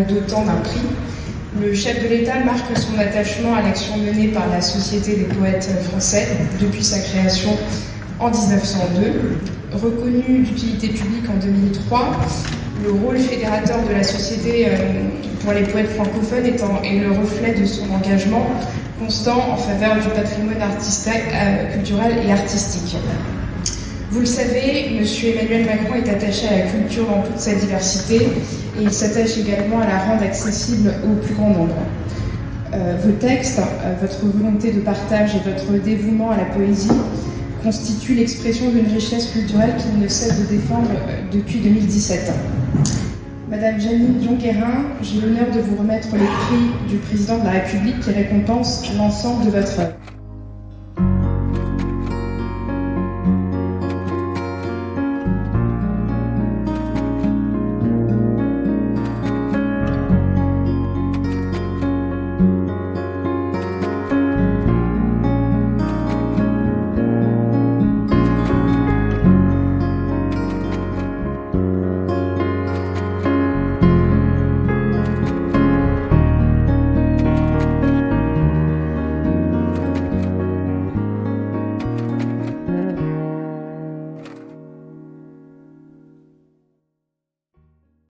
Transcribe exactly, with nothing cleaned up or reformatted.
dotant d'un prix. Le chef de l'État marque son attachement à l'action menée par la Société des poètes français depuis sa création en mille neuf cent deux. Reconnu d'utilité publique en deux mille trois, le rôle fédérateur de la Société pour les poètes francophones étant, est le reflet de son engagement constant en faveur du patrimoine artistique, euh, culturel et artistique. Vous le savez, M. Emmanuel Macron est attaché à la culture dans toute sa diversité et il s'attache également à la rendre accessible au plus grand nombre. Euh, vos textes, euh, votre volonté de partage et votre dévouement à la poésie constituent l'expression d'une richesse culturelle qu'il ne cesse de défendre euh, depuis deux mille dix-sept. Madame Jeanine Dion-Guérin, j'ai l'honneur de vous remettre le prix du Président de la République qui récompense l'ensemble de votre œuvre.